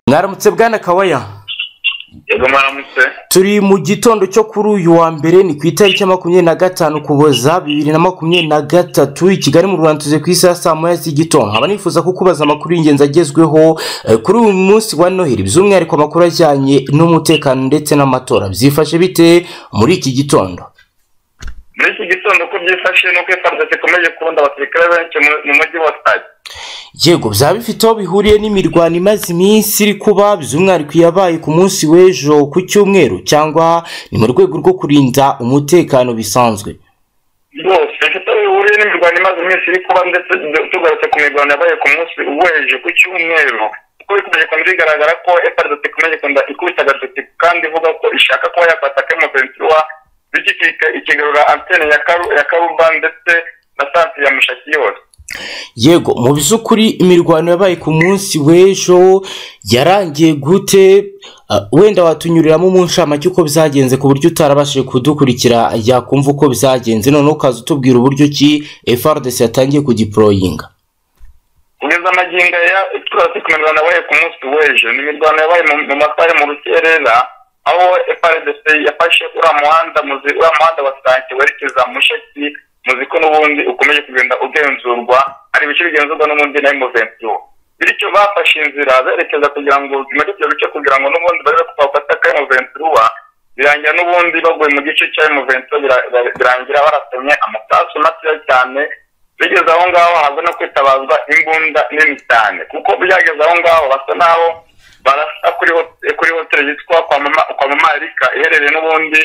Mwaramutse bwana Kawaya. Yego mwaramutse. Turi mu gitondo cyo kuri uyu wa mbere ni ku itariki ya 25 Ukuboza 2023 i Kigali mu Rwanda tuze ku isaha saa 9 z'igitondo. Aba nifuza kukubaza amakuru y'ingenzi agezweho kuri uyu munsi wa Noheli, by'umwihariko amakuru ajyanye n'umutekano ndetse n'amatora. Byifashe bite muri iki gitondo? Muri iki gitondo ko byifashe nuko FARDC ikomeje kubunda abasirikare benshi mu mujyi wa Sake. Yego byaba bifite aho bihuriye n'imirwano imaze iminsi iri kuba, by'umwihariko yabaye ku munsi w'ejo ku cyumweru, cyangwa ni mu rwego rwo kurinda umutekano bisanzwe? Bose bifite aho bihuriye n'imirwano imaze iminsi iri kuba, ndetse tugarutse ku mirwano yabaye ku munsi w'ejo ku cyumweru, kuko bikomeje kuba bigaragara ko FARDC ikomeje kunda ikubita agatoki kandi ivuga ko ishaka kuba yakwataka M23 bityo ikigarura antene ya Karuba ndetse na sansi ya Mushaki yose. Yego mu by'ukuri imirwano yabaye ku munsi w'ejo yarangiye gute? Wenda watunyuriramo mu nshamake uko byagenze ku buryo utarabashije kudukurikira yakumva uko byagenze, none ukaza utubwira uburyo ki FARDC yatangiye kudeployinga. Kugeza amagingo ya turase ku mirwano yabaye ku munsi w'ejo ni imirwano yabaye mu masaha mu rukerera, aho FARDC yafashe uriya muhanda wa Sake werekeza Mushaki, muziko n'ubundi ukomeje kugenda ugenzurwa, ari ibice bigenzurwa n'ubundi na M23. Bityo bafashe inzira berekeza kugira ngo muri ibyo bice kugira ngo n'ubundi barebe ko bafata M23, birangira n'ubundi baguye mu gice cya M23, birangira baratemye amasasu make cyane. Bigeze aho ngaho habwo no kwitabazwa imbunda nini cyane, kuko byageze aho ngaho basa naho barasa kuri hotel yitwa kwa mama Erika iherereye n'ubundi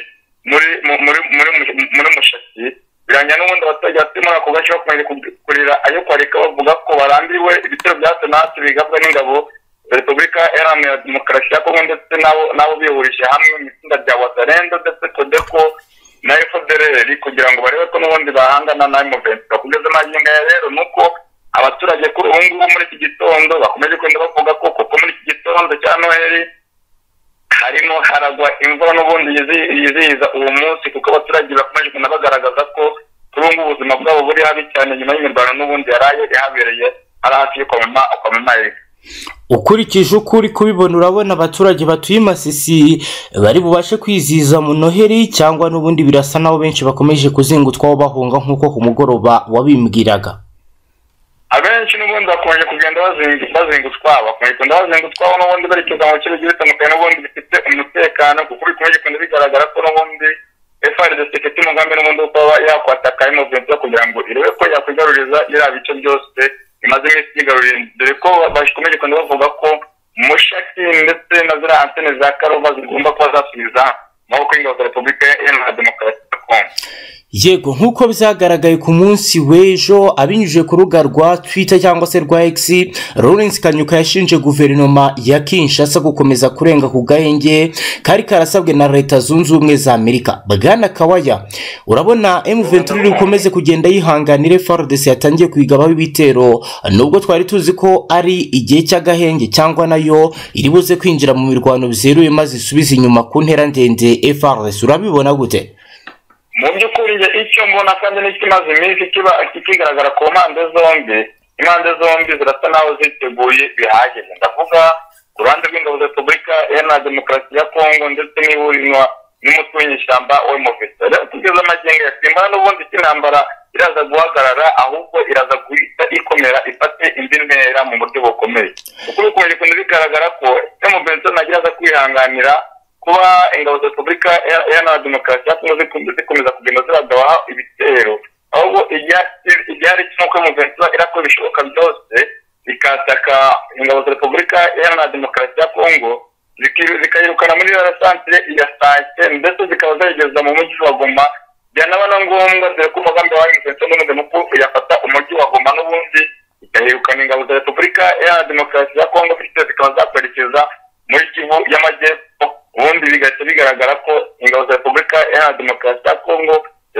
muri Mushaki. Birangira n'ubundi abaturage batuye muri ako gace bakomeje kurira ayo kwarika, bavuga ko barambiwe ibitero bya hato na hato bigabwa n'ingabo za Repubulika Iharanira Demokarasi ya Kongo, ndetse nabo bihurije hamwe mu itsinda rya Wazalendo ndetse Codeco na FDLR kugira ngo barebe ko n'ubundi bahangana na M23. Kugeza amagingo ya rero nuko abaturage kuri ubu ngubu muri iki gitondo bakomeje kwenda bavuga ko kuko muri iki gitondo cya Noheli harimo haragwa imvura n'ubundi yizihiza uwo munsi, kuko abaturage bakomeje kwenda bagaragaza ko kuri ubu ubuzima bwabo buri habi cyane nyuma y'imirwano n'ubundi yaraye ihabereye ari hafi yo kwa mama Erika. Ukurikije ukuri kubibona urabona abaturage batuye Masisi bari bubashe kwizihiza mu Noheli, cyangwa n'ubundi birasa naho benshi bakomeje kuzingutwaho bahunga nk'uko ku mugoroba wabimbwiraga? Abenshi n'ubundi bakomeje kugenda bazingutwaho n'ubundi berekeza mu kigo gitandukanye n'ubundi bifite umutekano, kuko bikomeje kugenda bigaragara ko n'ubundi FARDC ifite umugambi n'ubundi wo kuba yakwataka M23 kugira ngo irebe ko yakwigaruriza iriya bice byose imaze iminsi yigaruriye, dore ko bakomeje kugenda bavuga ko Mushaki ndetse na ziriya antene za Karuba zigomba kuba zasubiza amaboko y'ingabo za Repubulika Iharanira Demokarasi ya Kongo. Yego nk'uko byagaragaye ku munsi w'ejo abinyujije ku rubuga rwa Twitter cyangwa se rwa X, Lawrence Kanyuka yashinje guverinoma ya Kinshasa gukomeza kurenga ku gahenge kari karasabwe na Leta Zunze Ubumwe za Amerika. Bwana Kawaya, urabona M23 ukomeze kugenda yihanganira FARDC yatangiye kwigabaho ibitero, nubwo twari tuzi ko ari igihe cy'agahenge, cyangwa nayo iri buze kwinjira mu mirwano bizeruye maze isubiza inyuma ku ntera ndende FARDC? Urabibona gute? Mu by'ukuri icyo mbona kandi n'ikimaze iminsi kigaragara ku mpande zombi zirasa naho ziteguye bihagije. Ndavuga ku ruhande rw'ingabo za Repubulika Iharanira Demokarasi ya Kongo ndetse n'ihurinwa n'umutwe w'inyeshyamba M23. Kugeza amagingo ya Simba n'ubundi cy'intambara iraza guhagarara, ahubwo iraza guhita ikomera ifate indi ntera mu buryo bukomeye, kuko bikomeje kugenda bigaragara ko M23 nagira aza kwihanganira kuba ingabo za Repubulika Iharanira Demokarasi ya Kongo zikomeza kugenda ziragabaho ibitero, ahubwo ibyari cy'uko M23 irakora ibishoboka byose ikataka ingabo za Repubulika Iharanira Demokarasi ya Kongo, zikayirukana muri ya santere ya Sake ndetse zikaba zayigeza mu mujyi wa Goma. Byanaba na ngombwa dore ko umugambi wa M23 n'ubundi muko yafata umujyi wa Goma n'ubundi ikayirukana ingabo za Repubulika Iharanira Demokarasi ya Kongo, bityo zikaba zakwerekeza muri Kivu y'Amajyepfo. Ubundi bigahita bigaragara ko ingabo za Repubulika Iharanira Demokarasi ya Kongo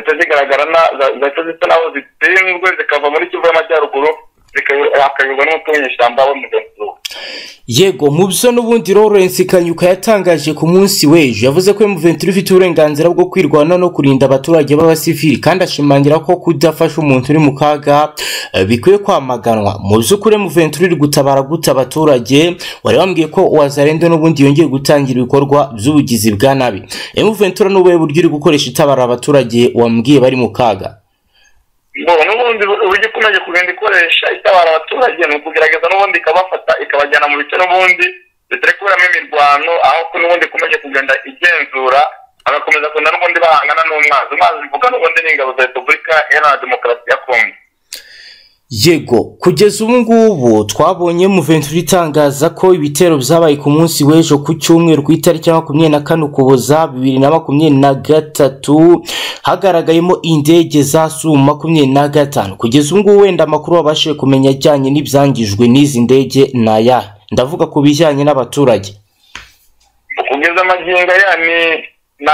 zihita zisa naho zitsinzwe, zikava muri Kivu y'Amajyaruguru zikayoborwa n'umutwe w'inyeshyamba M23. Yego mu byo n'ubundi Lawrence Kanyuka yatangaje ku munsi w'ejo yavuze ko M23 ifite uburenganzira bwo kwirwana no kurinda abaturage b'abasivili kandi ashimangira ko kudafasha umuntu uri mu kaga bikwiye kwamaganwa. Mu by'ukuri M23 iri gutabara guta abaturage, wari wambwiye ko Wazalendo n'ubundi yongeye gutangira ibikorwa by'ubugizi bwa nabi. M23 n'ubuye buryo iri gukoresha itabara abaturage wambwiye bari mu kaga. N'ubundi uburyo ikomeje kugenda ikoresha itabara abaturage ni ukugerageza n'ubundi ikabafata ikabajyana mu bice n'ubundi bitari kuberamo imirwano, aho n'ubundi ikomeje kugenda igenzura agakomeza kugenda n'ubundi bahangana n'umwanzi. Umwanzi bivuga n'ubundi ni ingabo za Repubulika Iharanira Demokarasi ya Kongo. Yego kugeza ubu ngubu twabonye M23 itangaza ko ibitero byabaye ku munsi w'ejo ku cyumweru ku itariki ya 24 Ukuboza 2023 hagaragayemo indege za Su-25. Kugeza ubu ngubu wenda amakuru wabashije kumenya ajyanye n'ibyangijwe n'izi ndege naya, ndavuga ku bijyanye n'abaturage. Kugeza amagingo ya ni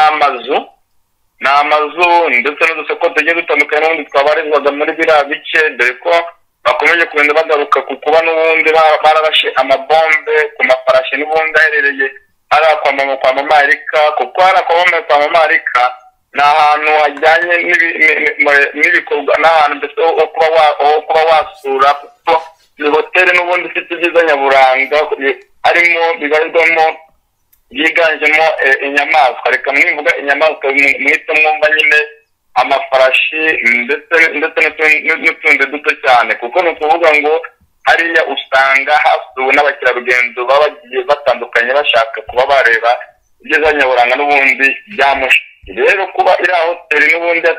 amazu ndetse n'udusoko tugiye dutandukanye n'ubundi twabarizwaga muri biriya bice, dore ko bakomeje kugenda bagaruka ku kuba n'ubundi bararashe amabombe ku mafarashi n'ubundi aherereye hariya kwa Mamarika, kuko hariya kwa Mamarika ni ahantu hajyanye n'ibikorwa n'ahantu mbese ho kuba wasura, kuko ni hoteli n'ubundi ifite ibyiza nyaburanga harimo bibarizwamo byiganjemo inyamaswa. Reka mwivuga inyamaswa mwite mwumva nyine amafarashi ndetse n'utundi duto cyane, kuko ni ukuvuga ngo hariya usanga hasuwe n'abakerarugendo baba bagiye batandukanye bashaka kuba bareba ibyiza nyaburanga n'ubundi byamushi. Rero kuba iriya hoteli n'ubundi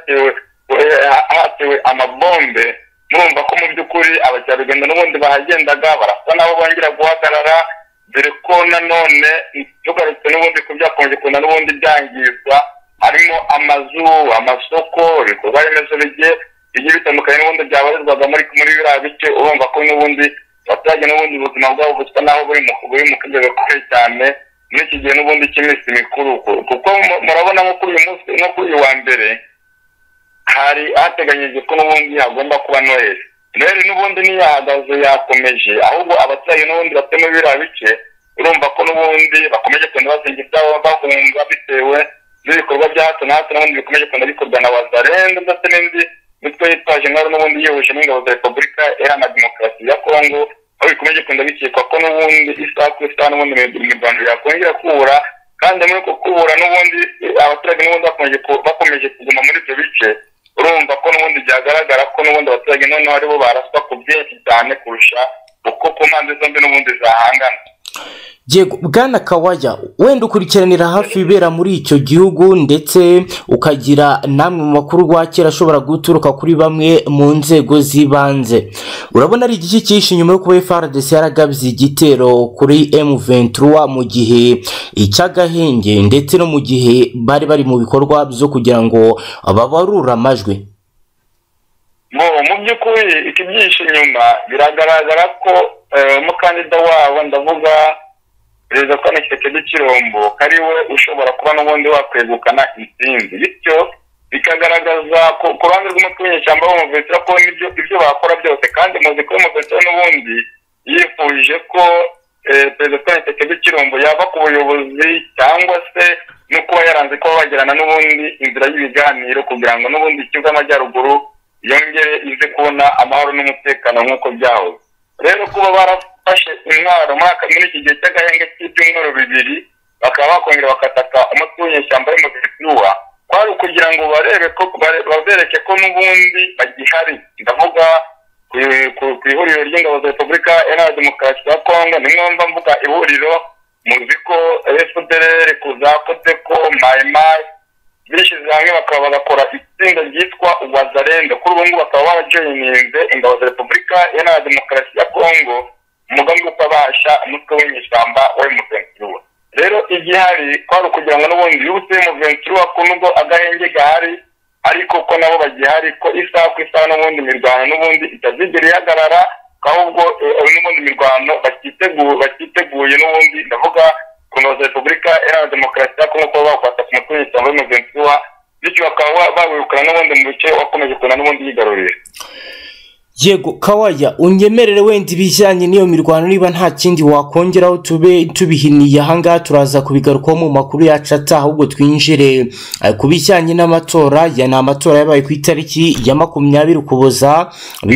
hatewe amabombe, murumva ko mu by'ukuri abakerarugendo n'ubundi bahagendaga barasa nabo bongera guhagarara, dore ko nanone tugarutse n'ubundi ku byakomeje kugenda n'ubundi byangizwa, harimo amazu, amasoko, ibikorwa remezo bigiye bitandukanye n'ubundi byabarizwaga muri biriya bice. Urumva ko n'ubundi abaturage n'ubundi ubuzima bwabo busa naho buri mu kigero gakomeye cyane muri iki gihe n'ubundi cy'iminsi mikuru, kuko murabona nko kuri uyu munsi no kuri uyu wa mbere hari hateganyijwe ko n'ubundi hagomba kuba Noheli. Noheli n'ubundi ntiyahagaze yakomeje, ahubwo abaturage n'ubundi batuye muri biriya bice urumva ko n'ubundi bakomeje kugenda bazinga ibyabo bahunga bitewe n'ibikorwa bya hato na hato n'ubundi bikomeje kugenda bikorwa na Wazalendo ndetse n'indi mitwe yitwaje intwaro n'ubundi yihuje n'ingabo za Repubulika Iharanira Demokarasi ya Kongo, aho bikomeje kugenda bikekwa ko n'ubundi isaha ku isaha n'ubundi imirwano yakongera kubura, kandi muri uko kubura n'ubundi abaturage n'ubundi bakomeje kuguma muri ibyo bice. Urumva ko n'ubundi byagaragara ko n'ubundi abaturage noneho aribo baraswa ku byinshi cyane kurusha uko ku mpande zombi n'ubundi zahangana. Yego Bwana Kawaya, wenda ukurikiranira hafi ibera muri icyo gihugu ndetse ukagira namwe mu makuru wakera ashobora guturuka kuri bamwe mu nzego z'ibanze, urabona ari igiki cyinshi nyuma yo kuba FARDC yaragabye igitero kuri M23 mu gihe icy'agahenge ndetse no mu gihe bari mu bikorwa byo kugira ngo babarure amajwi? Mu by'ukuri iki byinshi nyuma biragaragara ko umukandida wabo, ndavuga Perezida Kane Tshisekedi Chilombo, kari we ushobora kuba n'ubundi wakwegukana intsinzi, bityo bikagaragaza ku ruhande rw'umutwe w'inyeshyamba w'umuvetera ko ibyo bakora byose, kandi muzi ko umuvetera n'ubundi yifuje ko Perezida Kane Tshisekedi Chilombo yava ku buyobozi cyangwa se no kuba yaranze kuba bagirana n'ubundi inzira y'ibiganiro kugira ngo n'ubundi Kivu y'Amajyaruguru yongere ize kubona amahoro n'umutekano nk'uko byahoze. Rero kuba barafashe intwaro muri iki gihe cy'agahenge cy'ibyumweru bibiri bakaba bakongera bakataka umutwe w'inyeshyamba y'umuvetera, kwari ukugira ngo babereke ko n'ubundi bagihari. Ndavuga ku ihuriro ry'ingabo za Repubulika Iharanira Demokarasi ya Kongo, nimwumva mvuga ihuriro muzi ko FDLR kuzakoze ko Maimai bishyize hamwe bakaba bagakora itsinda ryitwa Wazalendo. Kuri ubu ngubu bakaba barajoyininze ingabo za Repubulika Iharanira Demokarasi ya Kongo umugambi wo kubasha umutwe w'inyeshyamba wa M23. Rero igihari kwari ukugira ngo n'ubundi yubutse M23 ko nubwo agahenge gahari ariko ko nabo bagihari, ko isaha ku isaha n'ubundi imirwano n'ubundi itazigera ihagarara, ahubwo n'ubundi imirwano bakiteguye n'ubundi. Ndavuga ku ngabo za Repubulika Iharanira Demokarasi ya Kongo ko bakwata ku mutwe w'inyeshyamba w'M23, bityo bakaba babirukana n'ubundi mu bice wakomeje kubona n'ubundi yigarurira. Yego Kawaya, unyemerere wenda ibijyanye n'iyo mirwano niba nta kindi wakongeraho tube tubihiniye ahangaha turaza kubigarukaho mu makuru yacu ataha, ahubwo twinjire ku bijyanye n'amatora. Ya ni amatora yabaye ku itariki ya 20 Ukuboza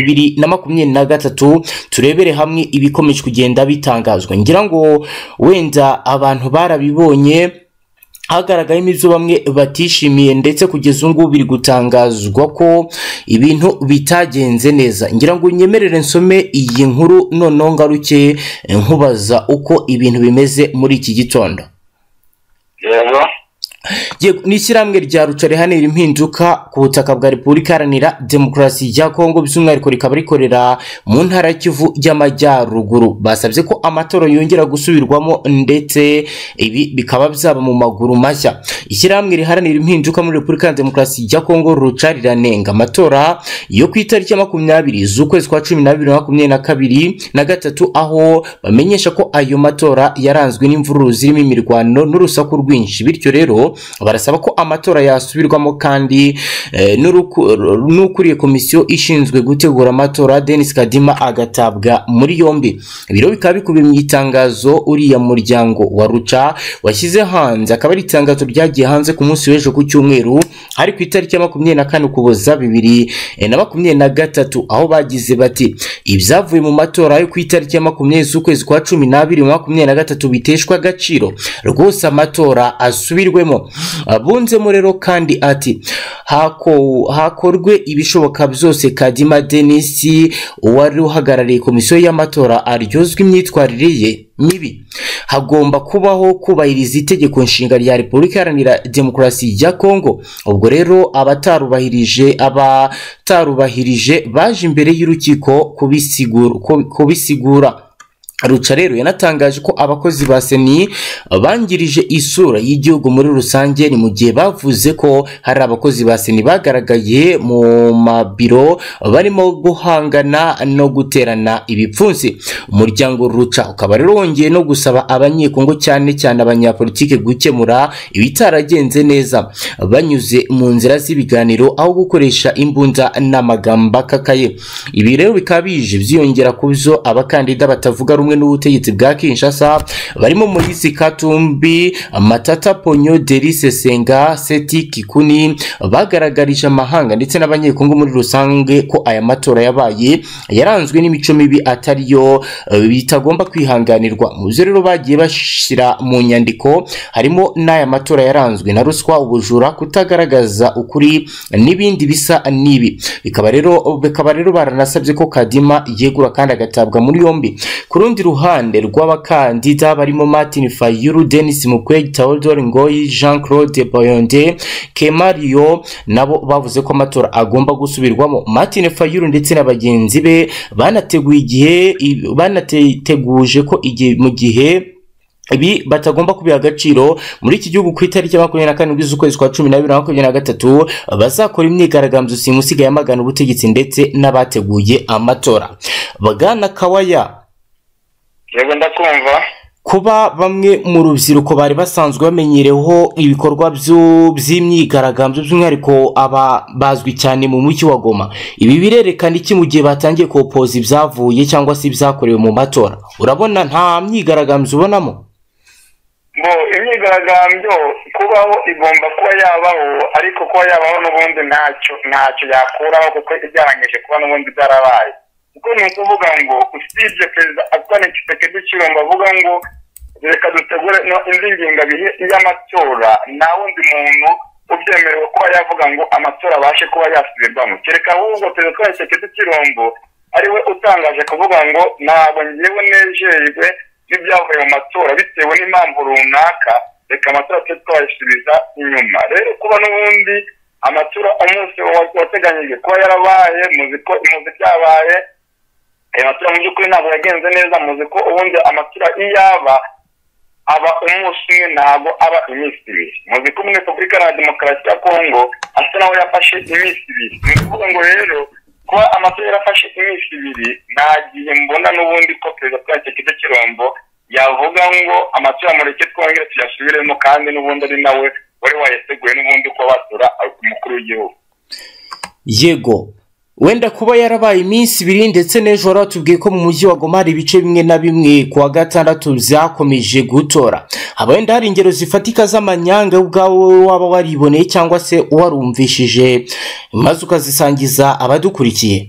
2023, turebere hamwe ibikomeje kugenda bitangazwa. Ngira ngo wenda abantu barabibonye hagaragayemo ibyo bamwe batishimiye, ndetse kugeza ubu biri gutangazwa ko ibintu bitagenze neza. Ngira ngo unyemerere nsome iyi nkuru noneho ngaruke nkubaza uko ibintu bimeze muri iki gitondo. Ni ishyirahamwe rya Ruca rihanira impinduka ku butaka bwa Repubulika Iharanira Demokarasi ya Kongo, by'umwihariko rikaba rikorera mu ntara ya Kivu y'Amajyaruguru. Basabye ko amatora yongera gusubirwamo, ndetse ibi bikaba byaba mu maguru mashya. Ishyirahamwe riharanira impinduka muri Repubulika ya Demokarasi ya Kongo Ruca riranenga amatora yo ku itariki ya 20 z'ukwezi kwa 12 2023, aho bamenyesha ko ayo matora yaranzwe n'imvururu zirimo imirwano n'urusaku rwinshi. Bityo rero barasaba ko amatora yasubirwamo, kandi n'ukuriye komisiyo ishinzwe gutegura amatora Denis Kadima agatabwa muri yombi. Ibiro bikaba bikubiye mu itangazo uriya muryango wa Ruca washyize hanze, akaba ari itangazo ryagiye hanze ku munsi w'ejo ku cyumweru, ari ku itariki ya 24 Ukuboza 2023, aho bagize bati ibyavuye mu matora yo ku itariki ya 20 z'ukwezi kwa 12 2023 biteshwa agaciro rwose, amatora asubirwemo. Abunzemo rero kandi ati hakorwe ibishoboka byose Kadima Denis wari uhagarariye komisiyo y'amatora aryozwa imyitwarire ye mibi. Hagomba kubaho kubahiriza itegeko nshinga rya Repubulika Iharanira Demokarasi ya Kongo. Ubwo rero abatarubahirije baje imbere y'urukiko kubisigura. Ruca rero yanatangaje ko abakozi ba Seni bangirije isura y'igihugu muri rusange, ni mu gihe bavuze ko hari abakozi ba Seni bagaragaye mu mabiro barimo guhangana no guterana ibipfunsi. Umuryango Ruca ukaba rero wongeye no gusaba abanyekongo, cyane cyane abanyapolitike, gukemura ibitaragenze neza banyuze mu nzira z'ibiganiro aho gukoresha imbunda n'amagambo akakaye. Ibi rero bikaba bije byiyongera ku byo abakandida batavuga rumwe n'ubutegetsi bwa Kinshasa barimo Moise Katumbi, Matata Ponyo, Delice Senga, Seti Kikuni bagaragarije amahanga ndetse n'abanyekongo muri rusange ko aya matora yabaye yaranzwe n'imico mibi atariyo bitagomba kwihanganirwa. Muze rero bagiye bashira mu nyandiko harimo n'aya matora yaranzwe na ruswa, ubujura, kutagaragaza ukuri n'ibindi bisa n'ibi. Bikaba rero baranasabye ko Kadima yegura kandi agatabwa muri yombi. Ku rundi ruhande rw'abakandida barimo Martin Fayulu, Denis Mukwege, Theodore Ngoyi, Jean-Claude Boyonde, Kemario nabo bavuze ko amatora agomba gusubirwamo. Martin Fayulu ndetse na bagenzi be banateguje ko mu gihe ibi batagomba kubiha agaciro muri iki gihugu ku itariki ya 24 z'ukwezi kwa 12 2023 bazakora imyigaragambyo simusiga yamagana ubutegetsi ndetse n'abateguye amatora. Bagana Kawaya, yego ndakumva. Kuba bamwe mu rubyiruko bari basanzwe bamenyereho ibikorwa by'imyigaragambyo, by'umwihariko aba bazwi cyane mu mujyi wa Goma, ibi birerekana iki mu gihe batangiye kopoza ibyavuye cyangwa se ibyakorewe mu matora? Urabona nta myigaragambyo ubonamo? Imyigaragambyo kubaho igomba kuba yabaho, ariko kuba yabaho n'ubundi ntacyo yakuraho, kuko ibyarangije kuba n'ubundi byarabaye. Kuko ni ukuvuga ngo usibye perezida Antoine Tshisekedi Tshilombo avuga ngo reka dutegure indi ngingabihe y'amatora, nta wundi muntu ubyemerewe kuba yavuga ngo amatora abashe kuba yasubirwamo, kereka ahubwo perezida Tshisekedi Tshilombo ariwe utangaje kuvuga ngo ntabwo ngewe nejejwe n'ibyavuye mu matora bitewe n'impamvu runaka, reka amatora twe twayasubiza inyuma. Rero kuba n'ubundi amatora umunsi wateganyijwe kuba yarabaye, muzi byabaye amatora mu by'ukuri ntabwo yagenze neza. Muzi ko ubundi amatora iyaba aba umunsi umwe ntabwo aba iminsi ibiri. Muzi ko muri Repubulika ya Demokarasi ya Kongo asa naho yafashe iminsi ibiri. Ni ukuvuga ngo rero kuba amatora yarafashe iminsi ibiri, nta gihe mbona n'ubundi ko perezida Tshisekedi Tshilombo yavuga ngo amatora mureke twongere tuyasubiremo, kandi n'ubundi ari nawe wari wayateguye n'ubundi ko batora umukuru w'igihugu. Yego wenda kuba yarabaye iminsi ibiri ndetse n'ejo ratubwiye ko mu mujyi wa Goma hari ibice bimwe na bimwe kuwa gatandatu byakomeje gutora. Wenda hari ingero zifatika z'amanyanga ubwawe waba wariboneye cyangwa se warumvishije maze ukazisangiza abadukurikiye?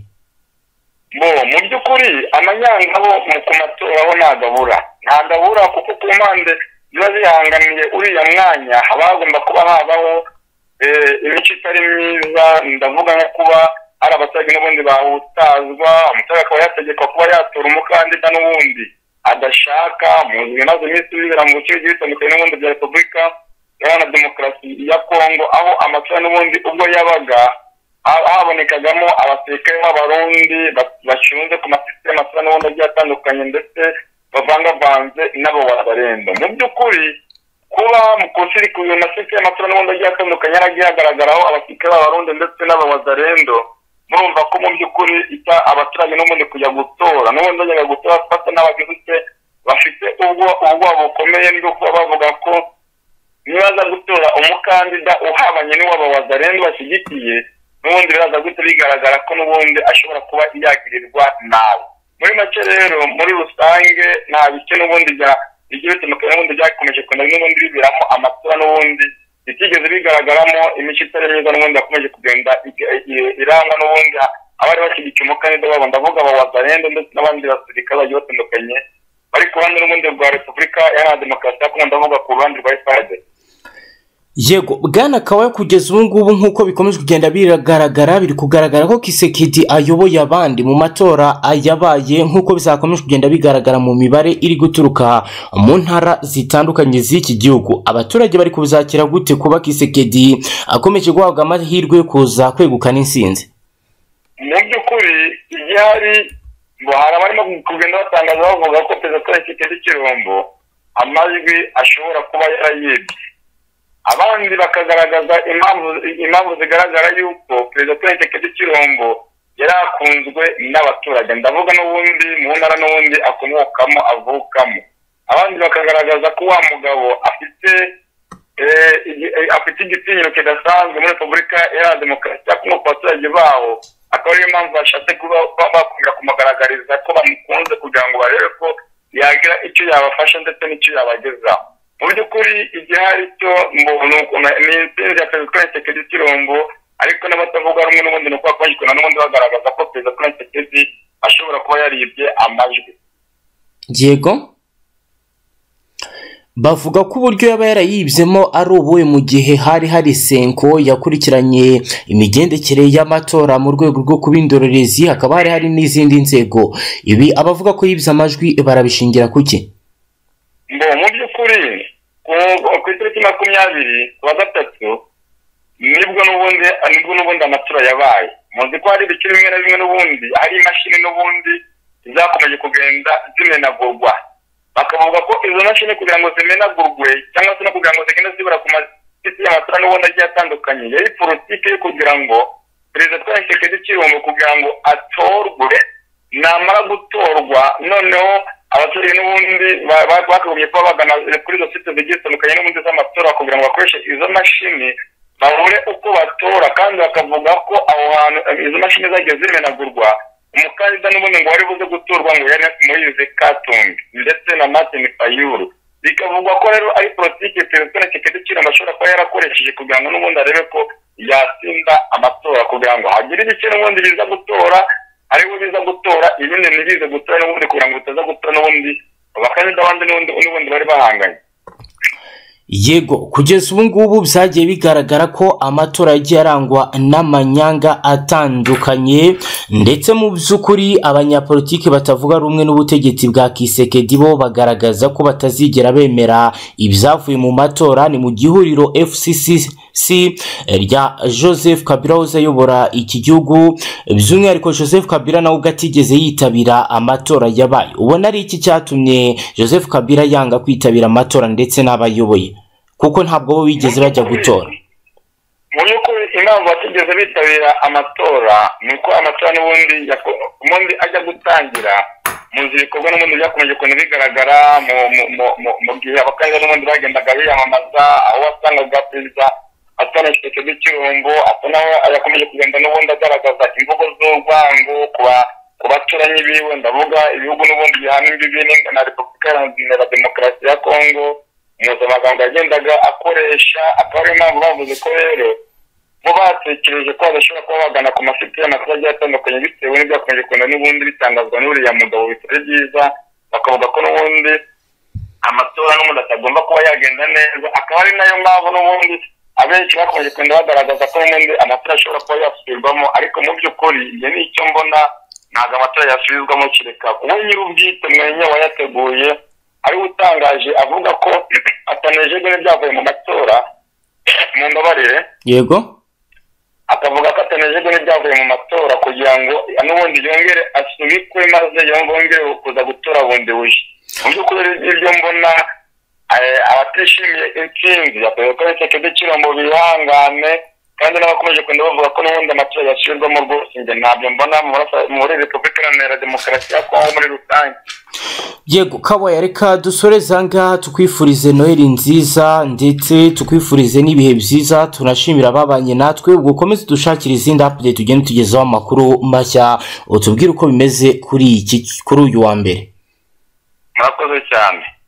Mu by'ukuri amanyanga bo ku matora ho ntagabura kuko ku mpande ziba zihanganiye uriya mwanya haba hagomba kuba habaho imico itari myiza. Ndavuga nko kuba hari abaturage n'ubundi bahutazwa, umuturage akaba yategekwa kuba yatora umukandida n'ubundi adashaka. Muzi bimaze iminsi bibera mu bice bigiye bitandukanye n'ubundi bya Repubulika Iharanira Demokarasi ya Kongo, aho amatora n'ubundi ubwo yabaga habonekagamo abasirikare b'abarundi bashinzwe ku masisiteme y'amatora n'ubundi agiye atandukanye ndetse bavangavanze n'abawararendo. Mu by'ukuri kuba mu kusiri ku masisiteme y'amatora n'ubundi agiye atandukanye yaragiye hagaragaraho abasirikare b'abarundi ndetse n'abawararendo. Murumva ko mu by'ukuri abaturage n'ubundi kujya gutora n'ubundi bajyaga gutora bafata n'abagize bafite ubwoba bukomeye bwo kuba bavuga ko nibaza gutora umukandida uhabanye n'uw'abawararendo bashyigikiye n'ubundi biraza guhita bigaragara ko n'ubundi ashobora kuba yagirirwa nabi. Muri make rero muri rusange nta bice n'ubundi bigiye bitandukanye n'ubundi byakomeje kugenda n'ubundi biberamo amatora n'ubundi bitigeze bigaragaramo imico itari myiza n'ubundi yakomeje kugenda irangwa n'ubundi abari bashyigikiye umukandida wabo, ndavuga abawararendo ndetse n'abandi basirikare bagiye batandukanye bari ku ruhande n'ubundi rwa Repubulika Iharanira Demokarasi ya Kongo, ndavuga ku ruhande rwa FARDC. Yego bwana Kawaye, kugeza ubu ngubu nk'uko bikomeje kugenda biri kugaragara ko Kisekedi ayoboye abandi mu matora ayabaye, nk'uko bizakomeje kugenda bigaragara mu mibare iri guturuka mu ntara zitandukanye z'iki gihugu. Abaturage bari kubizakira gute kuba Kisekedi akomeje guhabwa amahirwe yo kuza kwegukana intsinzi? Mu by'ukuri igihari ngo hari abarimo kugenda batangaza bavuga ko Perezida Kisekedi Chilombo amajwi ashobora kuba yarayibye. Abandi bakagaragaza impamvu zigaragara yuko Perezida Kisekedi Chilombo yari akunzwe n'abaturage, ndavuga n'ubundi mu ntara n'ubundi akomokamo avukamo. Abandi bakagaragaza ko wa mugabo afite igitinyiro kidasanzwe muri Repubulika Iharanira Demokarasi ya Kongo ku baturage bawo, akaba ariyo mpamvu bashatse kuba bakongera kumugaragariza ko bamukunze kugira ngo barebe ko yagira icyo yabafasha ndetse n'icyo yabagezaho. Mu by'ukuri igihari cyo ni intsinzi ya Perezida Kisekedi Chilombo, ariko n'abatavuga rumwe n'ubundi ni uko bakomeje n'ubundi bagaragaza ko Perezida Kisekedi ashobora kuba yaribye amajwi. Yego bavuga ko uburyo yaba yarayibyemo ari ubuwe mu gihe hari Senko yakurikiranye imigendekere y'amatora mu rwego rwo kuba indorerezi, hakaba hari n'izindi nzego. Ibi abavuga ko yibye amajwi barabishingira kuki? Mu by'ukuri ku itariki 20 kuwa gatatu nibwo n'ubundi amatora yabaye. Muzi ko hari ibice bimwe na bimwe n'ubundi hari imashini n'ubundi zakomeje kugenda zimenagurwa, bakavuga ko izo mashini kugira ngo zimenagurwe cyangwa se no kugira ngo zigende zibura ku masiti y'amatora n'ubundi agiye atandukanye yari politiki yo kugira ngo Perezida Kisekedi Chilombo kugira ngo atorwe, namara gutorwa noneho abaturage n'ubundi bakagombye kuba bagana kuri izo site zigiye zitandukanye n'ubundi z'amatora kugira ngo bakoreshe izo mashini babure uko batora, kandi bakavuga ko aho hantu izo mashini zagiye zimenagurwa umukandida n'ubundi ngo wari buze gutorwa ngo yari Moise Katumbi ndetse na Martin Fayulu. Bikavugwa ko rero ari politiki Perezida Kisekedi Chilombo ashobora kuba yarakoresheje kugira ngo n'ubundi arebe ko yatsinda amatora, kugira ngo hagire ibice n'ubundi biza gutora ariwe biza gutora, ibindi ntibize gutora n'ubundi kugira ngo bitaza gutora n'ubundi abakandida abandi n'ubundi bari bahanganye. Yego kugeza ubu ngubu byagiye bigaragara ko amatora yagiye arangwa n'amanyanga atandukanye, ndetse mu by'ukuri abanyapolitiki batavuga rumwe n'ubutegetsi bwa Kisekedi bo bagaragaza ko batazigera bemera ibyavuye mu matora. Ni mu gihuriro FCCC rya Joseph Kabila uzayobora iki gihugu, by'umwihariko Joseph Kabila nawe ugatigeze yitabira amatora yabaye. Ubona ari iki cyatumye Joseph Kabila yanga kwitabira amatora ndetse n'abayoboye, kuko ntabwo bo bigeze bajya gutora? Mu by'ukuri impamvu batigeze bitabira amatora ni uko amatora n'ubundi ajya gutangira mu nzira ibikorwa n'ubundi byakomeje ukuntu bigaragara mu gihe abakandida n'ubundi bagendaga biyamamaza, aho wasangaga Perezida atanashyize by'ikirumbo atanaho ayakomeje kugenda n'ubundi agaragaza imvugo z'urwango ku baturanyi biwe, ndavuga ibihugu n'ubundi bihana imbibi na Repubulika Iharanira Demokarasi ya Kongo. Mpuzamagambo yagendaga akoresha, akaba ariyo mpamvu bavuze ko rero bo batekereje ko badashobora kuba bagana ku masite y'amatora agiye atandukanye bitewe n'ibyakomeje kugenda n'ubundi bitangazwa n'uriya mugabo bitari byiza, bakavuga ko n'ubundi amatora n'ubundi atagomba kuba yagenda neza. Akaba ari nayo mpamvu n'ubundi abenshi bakomeje kugenda bagaragaza ko n'ubundi amatora ashobora kuba yasubirwamo, ariko mu by'ukuri iyo ni icyo mbona, ntabwo amatora yasubizwamo kereka we nyir'ubwite mwenye wayateguye ariwe utangaje avuga ko atanejejwe n'ibyavuye mu matora. Mu mbabarire, yego, akavuga ko atanejejwe n'ibyavuye mu matora kugira ngo n'ubundi yongere asubikwe maze yongere kuza gutora bundi bushya. Mu by'ukuri ibyo mbona abatishimiye intsinzi yakoze ko Tshisekedi Tshilombo bihangane, kandi n'abakomeje kugenda bavuga ko n'ubundi amatora yasubirwamo rwose njye ntabyo mbona muri Repubulika Iharanira Demokarasi ya Kongo muri rusange. Yego Kabwaya, reka dusoreze ngaha, tukwifurize Noheli nziza ndetse tukwifurize n'ibihe byiza, tunashimira ababanye natwe. Ubwo ukomeze dushakira izindi update tugende tugezaho amakuru mashya, utubwire uko bimeze kuri uyu wa mbere. Murakoze cyane.